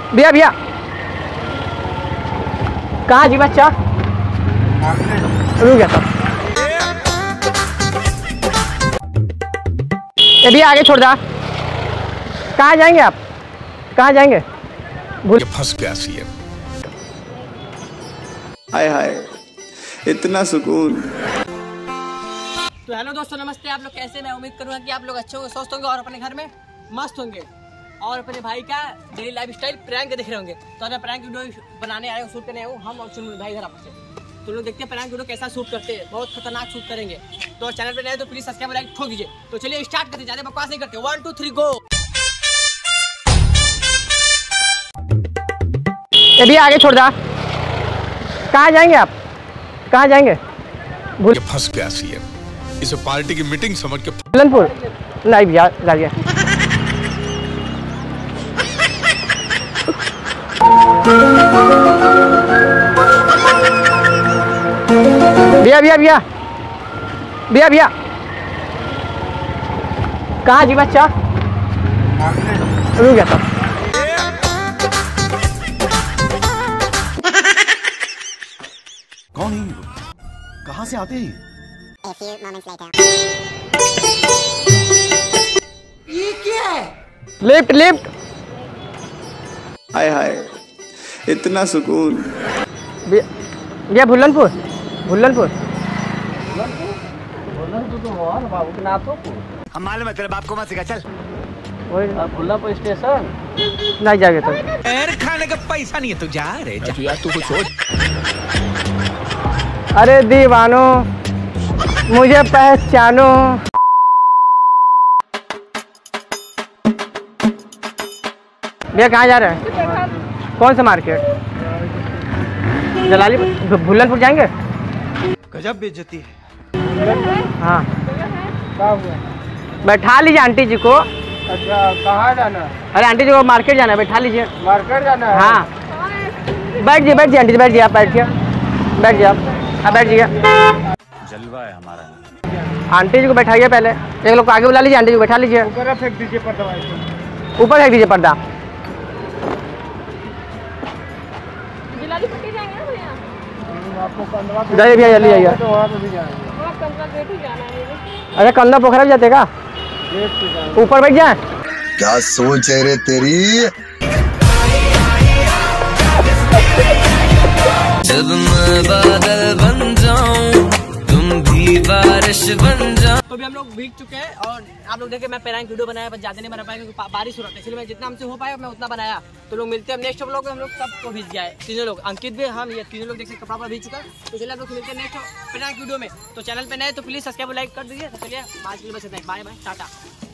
भैया भैया कहाँ जी बच्चा रुक गया सब। ये भैया आगे छोड़ दा। कहाँ जाएंगे आप? कहाँ जाएंगे? फंस गया सीएम। हाय हाय इतना सुकून। तो हेलो दोस्तों नमस्ते। आप लोग कैसे? मैं उम्मीद करूंगा कि आप लोग अच्छे होंगे, स्वस्थ होंगे और अपने घर में मस्त होंगे और अपने भाई का डेली लाइफ स्टाइल प्रैंक देख रहे होंगे। तो अगर प्रैंक वीडियो बनाने आए हो, शूट करने आए हो, हम और चुनमुन भाई इधर आपसे तो लोग देखते हैं प्रैंक वीडियो कैसा शूट करते हैं। बहुत खतरनाक शूट करेंगे। तो चैनल पे नए तो प्लीज सब्सक्राइब लाइक ठोक दीजिए। तो चलिए स्टार्ट करते, ज़्यादा बकवास नहीं करते। 1 2 3 गो। ये भैया आगे छोड़ दा। कहाँ जाएंगे आप? कहाँ जाएंगे? फंस गया सीएम। इसे पार्टी की मीटिंग समझ के बुलंदपुर नहीं भैया जाइए। भैया भैया भैया भैया भैया कहाँ जी बच्चा रुक गया सब। कौन है? कहाँ से आते हैं? ये क्या है? Lift lift. हाय हाय इतना सुकून। भैया बुलंदपुर बुलंदपुर हम मालूम है तेरे बाप को मत सिखा। चल बुलंदपुर स्टेशन नहीं जाएंगे तो एर खाने का पैसा नहीं है। तू जा रे जा। यार तू कुछ सोच। अरे दीवानो मुझे पहचानो। भैया कहाँ जा रहे हैं? कौन सा मार्केट? जलाली बुलंदपुर जाएंगे? गजब बेइज्जती है। हाँ बैठा लीजिए आंटी जी को। अच्छा कहाँ जाना है? अरे आंटी जी को मार्केट जाना है, बैठा लीजिए। मार्केट जाना है? हाँ बैठ जाइए आंटी जी, बैठ जाइए आप, बैठिए बैठ जाइए आप बैठ जाइए। जलवा है हमारा। आंटी जी को बैठाइए पहले। एक लोग को आगे बुला लीजिए, आंटी जी को बैठा लीजिए। ऊपर फेंक दीजिए पर्दा। ऊपर फेंक दीजिए पर्दा। जाइए भैया जल्दी जाइए। तो वहाँ पे भी जाएंगे। अरे कंधा पोखरा भी जाते का? ऊपर बैठ जाए। क्या सोच है रे तेरी? जब मैं बादल बन जाऊं तुम भी बारिश बन जाओ। तो भी हम लोग भीग चुके हैं और आप लोग देखे मैं प्रैंक वीडियो बनाया, बस ज्यादा नहीं बना पाया क्योंकि बारिश हो रहा था, इसलिए मैं जितना हमसे हो पाया मैं उतना बनाया। तो लोग मिलते हैं नेक्स्ट व्लॉग में। हम लोग सबको भीज जाए, तीनों लोग, अंकित भी, हम, ये तीनों लोग देख सकते कपड़ा भीग चुका है। तो चलिए आप लोग मिलते हैं नेक्स्ट प्रैंक वीडियो में। तो चैनल पे नए तो प्लीज सब्सक्राइब लाइक कर दीजिए। तो चलिए आज के लिए बस इतना ही। Bye bye Tata.